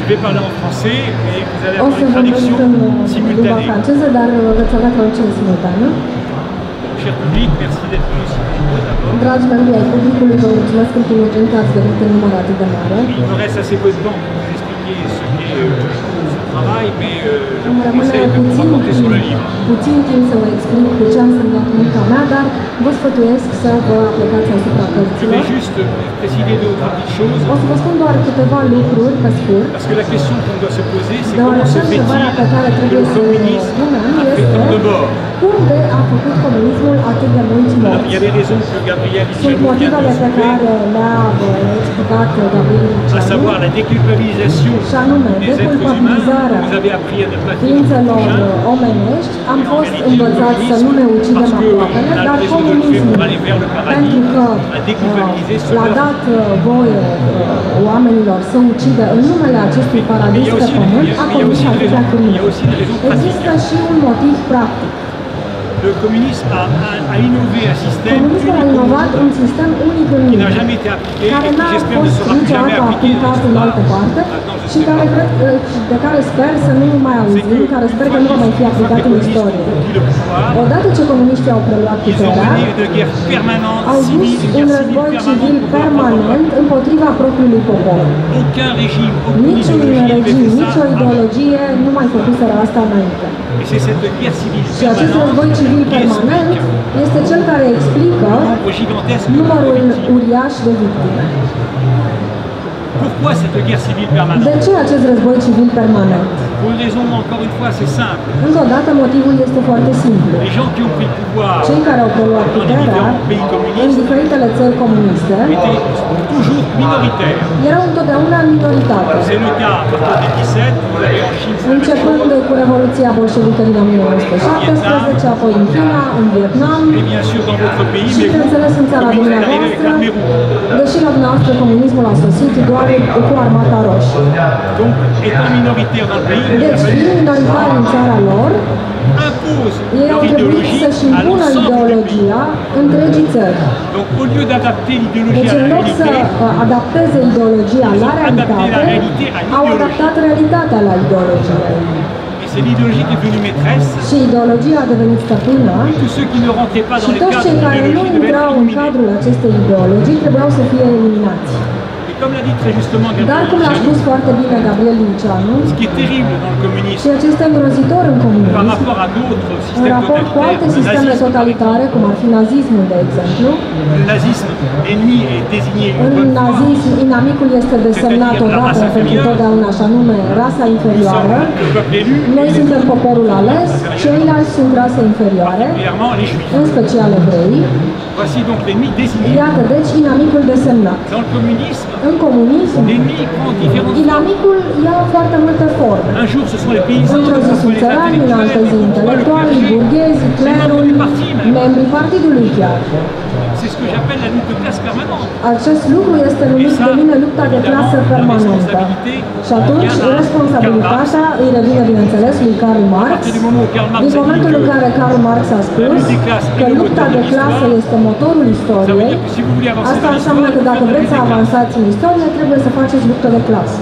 vais parler en français et vous allez avoir une traduction simultanée. Cher public, merci d'être venu ici d'abord. Dragi membri ai publicului, vă mulțumesc în primul rând că ați venit în număr atât de mare. Il me reste assez peu de temps pour vous expliquer ce qu'est ce travail, mais je vous Rămâne conseille de vous rapporter sur le livre. puțin timp să vă explic ce a însemnat munca mea, dar vă sfătuiesc să vă aplicați asupra Je cărților. vais juste préciser deux ou trois petites choses. O să vă spun doar câteva lucruri pe scurt. Parce que la question qu'on doit se poser, c'est comment Deoarece se fait-il întrebarea pe care que trebuie le să o communisme punem a fait este tant de morts? cum de a făcut comunismul atât de mulți Alors, morți. il y a des raisons que Gabriel Sunt Liccianu vient motivele de pe citer, care le-a explicat Gabriel à Liccianu, savoir la déculpabilisation și anume des êtres humains. deculpabilizarea Vous avez appris à ne pas tuer votre ființelor prochain. omenești. Am En fost vérité, le învățați să nu ne ucidem parce aproapele, qu'on a dar raison de le faire pour aller vers le pentru paradis, că a déculpabiliser ce l-a meurtre. dat voie oamenilor să ucidă în numele acestui paradis pe pământ, a comis atâtea crime. Există și un motiv practic. Le communisme a innové un système Comunismul a inovat un sistem unic în qui n'a lume, jamais été appliqué et care qui n-a j'espère ne fost sera plus jamais niciodată appliqué dans aplicat în altă l'histoire. parte Maintenant, je și sais care pas. cred, de care sper să nu mai auzim, care sper că nu va mai fi aplicat în istorie. Odată ce comuniștii au preluat Ils ont puterea, mené de guerre permanente, au dus civile, un guerre război civile civil permanente contre leur propre permanent împotriva propriului popor. peuple. Aucun régime, aucune Niciun idéologie regim, n'avait fait nicio ça. ideologie nu mai făcuseră asta înainte. Et c'est cette guerre civile Și acest război permanente civil qui permanent explique este cel care explică le nombre gigantesque de numărul victimes. uriaș de victime. Pourquoi cette guerre civile De permanente? ce acest război civil permanent? Pour une raison, encore une fois, assez simple. Încă o dată, motivul este foarte simplu. Les gens qui ont pris le pouvoir Cei care au preluat dans les puterea différents pays în communistes diferitele țări comuniste étaient toujours minoritaires. erau întotdeauna în minoritate. C'est le cas à partir de 17, vous avez en Chine, c'est la même Începând chose. cu Revoluția bolșevică din 1917, apoi în China, în Vietnam Et bien sûr dans votre pays, și, mais bineînțeles, în vous, țara comme il est arrivé avec dumneavoastră, l'Armée deși la dumneavoastră comunismul a sosit doar cu armata roșie. Donc, étant minoritaire dans le pays, il a Deci, fiind fallu minoritari în țara lor, impose ei au leur trebuit idéologie să-și à impună l'ensemble du pays. ideologia întregii țări. Donc, au lieu d'adapter l'idéologie Deci, à în la loc să réalité, adapteze ideologia la realitate, au adaptat realitatea la ideologie. et c'est l'idéologie qui est devenue maîtresse, Și ideologia a devenit stăpână tous ceux qui ne rentraient pas și dans les toți cadres cei de care nu l'idéologie devaient intrau être în éliminés. cadrul acestei ideologii trebuiau să fie eliminați. Et comme l'a dit très justement Dar, Gabriel cum l-a Liccianu, spus foarte bine Gabriel Liccianu, ce qui est terrible dans le communisme, ceea ce este îngrozitor în par comunism, rapport à d'autres în systèmes raport cu alte totalitaires, le sisteme nazisme, totalitare, cum ar fi nazismul, de exemplu, le nazisme, l'ennemi est désigné une în bonne fois. nazism, inamicul este desemnat odată pentru totdeauna, și anume rasa Nous inferioară. sommes le peuple élu, Noi suntem poporul ales, ceilalți sunt rase inferioare, particulièrement les juifs. în special evrei. Voici donc l'ennemi désigné. Iată, deci, inamicul desemnat. Dans le communisme, În comunism, l'ennemi prend différentes formes. inamicul ia foarte multe forme. Un jour, ce sont les paysans, Într-o zi parfois sunt les țărani, în altă zi intellectuels, parfois le intelectualii, clergé. burghezii, clerul, membrii partidului chiar. C'est ce que j'appelle la lutte de classe permanente. Acest lucru este numit de mine lupta de clasă permanentă. Și atunci, responsabilitatea îi revine, bineînțeles, lui Karl Marx. Din momentul în care Karl Marx a spus că lupta de clasă este motorul istoriei, asta înseamnă că dacă vreți să avansați în istorie, trebuie să faceți luptă de clasă.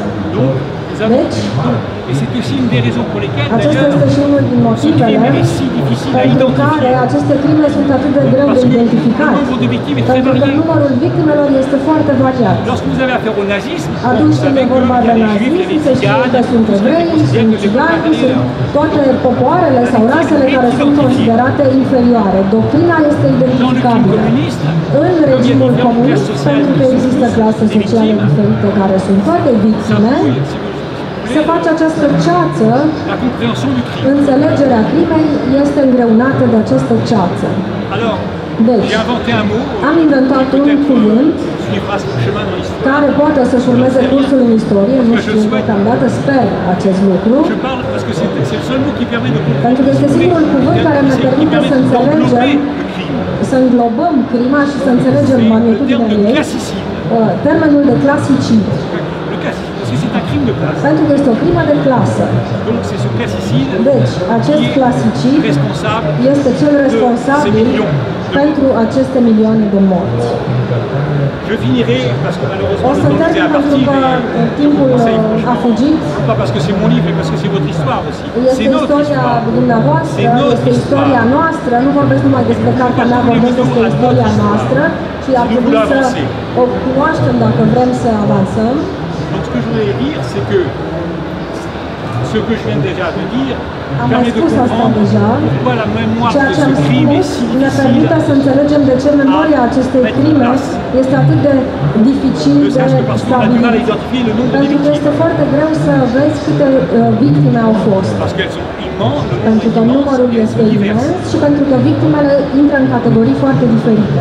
Deci, Et c'est aussi une des raisons pour lesquelles, acesta d'ailleurs, este și unul din ce motivele crime est si difficile à pentru care identifier. aceste crime sunt atât de greu de Parce que le identificat. nombre de victimes est très Pentru că varié. numărul victimelor este foarte variat. Lorsque vous avez affaire au nazisme, Atunci vous când e savez vorba qu'il y de a les juifs, nazism, les se știe că tziganes, sunt tous ceux qui evrei, considèrent sunt que les peuples țigani, sunt inférieurs. toate popoarele sau rasele care sunt considerate inferioare. Doctrina este Dans le crime identificabilă. communiste, În regimul comunist, pentru că există clase sociale diferite care sunt toate ça victime, brouille, si vous se voulez, face această ceață, la compréhension du crime. înțelegerea crimei este îngreunată de această ceață. Alors, Deci, j'ai inventé un mot, am inventat un peut-être cuvânt suivra son chemin dans l'histoire. care poate să-și urmeze cursul în istorie, nu știu deocamdată, sper acest lucru, Je parle parce que c'est le seul mot qui permet de comprendre. pentru că este singurul cuvânt care ne C'est qui permite permet să înțelegem, d'englober le crime. să înglobăm crima și să înțelegem C'est le magnitudinea terme de ei, classicide. termenul de clasicid, Le classicide, parce que c'est un crime de classe. pentru că este o crimă de clasă. Donc c'est ce classicide Deci, acest qui est clasicid responsable este cel de ces responsabil millions de pentru aceste milioane de morți. Je finirai, parce que O malheureusement să le temps nous est termin pentru imparti, că mais je timpul vous conseille a fugit. Pas parce que c'est mon livre, mais parce que c'est votre histoire aussi. Este istoria dumneavoastră, este istoria noastră, nu vorbesc numai despre cartea mea, vorbesc despre istoria noastră și ar trebui să o cunoaștem dacă vrem să avansăm. Donc ce que je voulais dire, c'est que ce que je viens déjà de dire permet de comprendre pourquoi la mémoire de ce crime est si ne permite să înțelegem de ce memoria acestei crime este atât de dificil de stabilit. Pentru că este foarte greu să vezi câte victime au fost. Pentru că numărul este imens și pentru că victimele intră în categorii foarte diferite.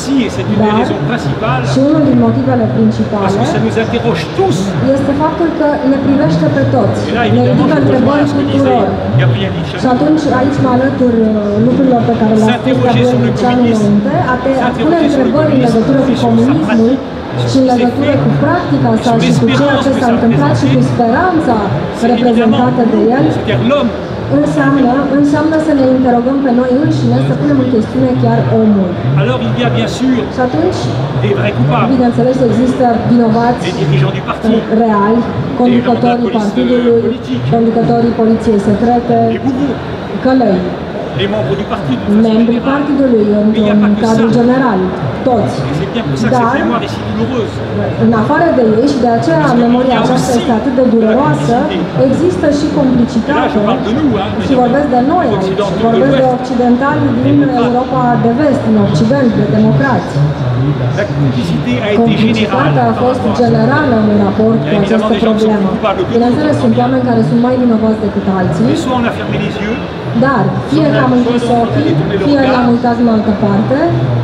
Dar, și unul din motivele principale este faptul că ne privește pe toți, ne ridică întrebări tuturor. Și atunci aici mă alătur lucrurilor pe care le-a spus Gabriel Liceanu înainte, a pune întrebări în legătură cu comunismul și în legătură cu practica sa și cu ceea ce s-a întâmplat și cu speranța reprezentată de el, înseamnă să ne interogăm pe noi înșine, să punem în chestiune chiar omul. Și atunci, bineînțeles, există vinovați reali, conducătorii partidului, conducătorii poliției secrete, călăi, membrii partidului în cadrul general, toți. Dar, în afară de ei, și de aceea memoria aceasta este atât de dureroasă, există și complicitate, și vorbesc de noi aici, vorbesc de occidentali din Europa de vest, din Occident, de democrați. Complicitatea a fost generală în raport cu această problemă. Bineînțeles, sunt oameni care sunt mai vinovați decât alții, dar fie că am închis ochii, fie l-am uitat în altă parte,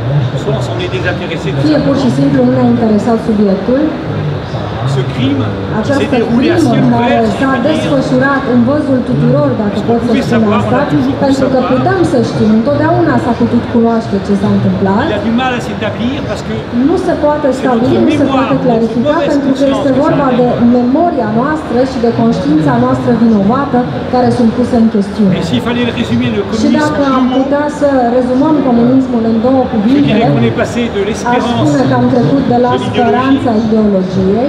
fie pur și simplu nu ne-a interesat subiectul. Această crimă care s-a desfășurat în văzul tuturor, dacă pot să spun asta, pentru că putem să știm, întotdeauna s-a putut cunoaște ce s-a întâmplat. Nu se poate stabili, nu se poate clarifica, pentru că este vorba de memoria noastră și de conștiința noastră vinovată care sunt puse în chestiune. Și dacă am putea să rezumăm comunismul în două cuvinte, aș spune că am trecut de la speranța ideologiei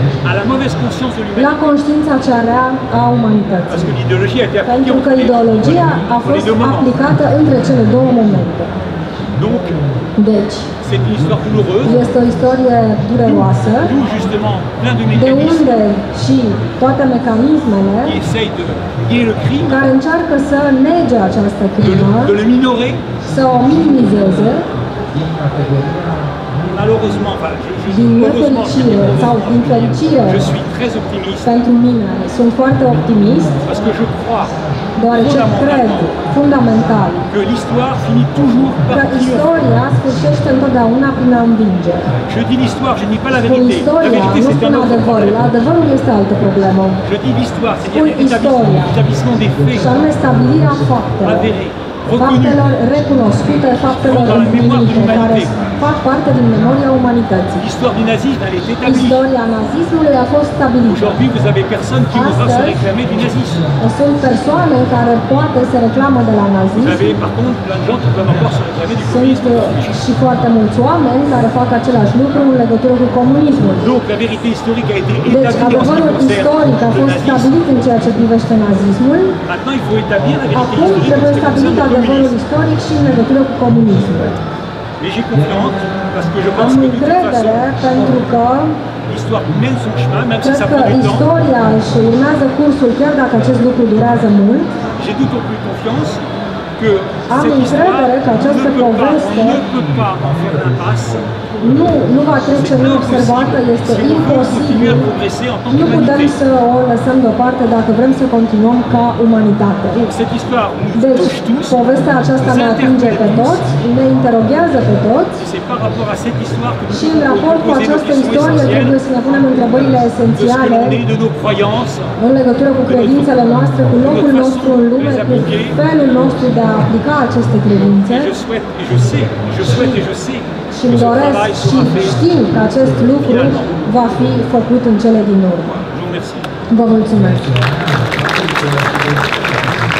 la conștiința cea rea a umanității. Pentru că ideologia a fost aplicată între cele două momente. Deci, este o istorie dureroasă, de unde și toate mecanismele care încearcă să nege această crimă, să o minimizeze, din nefericire sau din fericire, pentru mine, sunt foarte optimist, deoarece cred fundamental că istoria sfârșește întotdeauna prin a învinge. Spun istoria, nu spun adevărul. Adevărul este altă problemă. Spun istoria, și anume stabilirea faptelor. Faptelor recunoscute, faptelor împlinite, care fac parte din memoria umanității. Istoria nazismului a fost stabilită. Astăzi, sunt persoane care poate se reclamă de la nazism. Sunt și foarte mulți oameni care fac același lucru în legătură cu comunismul. Deci, adevărul istoric a fost stabilit în ceea ce privește nazismul. Acum trebuie stabilit adevărul istoric și în legătură cu comunismul. Am încredere pentru că cred că istoria își urmează cursul chiar dacă acest lucru durează mult. Am încredere că această poveste nu va trece neobservată, este imposibil. Nu putem să o lăsăm deoparte dacă vrem să continuăm ca umanitate. Deci, povestea aceasta ne atinge pe toți, ne interoghează pe toți și în raport cu această istorie trebuie să ne punem întrebările esențiale în legătură cu credințele noastre, cu locul nostru în lume, cu felul nostru de a aplica aceste credințe. Și îmi doresc și știu că acest lucru va fi făcut în cele din urmă. Vă mulțumesc!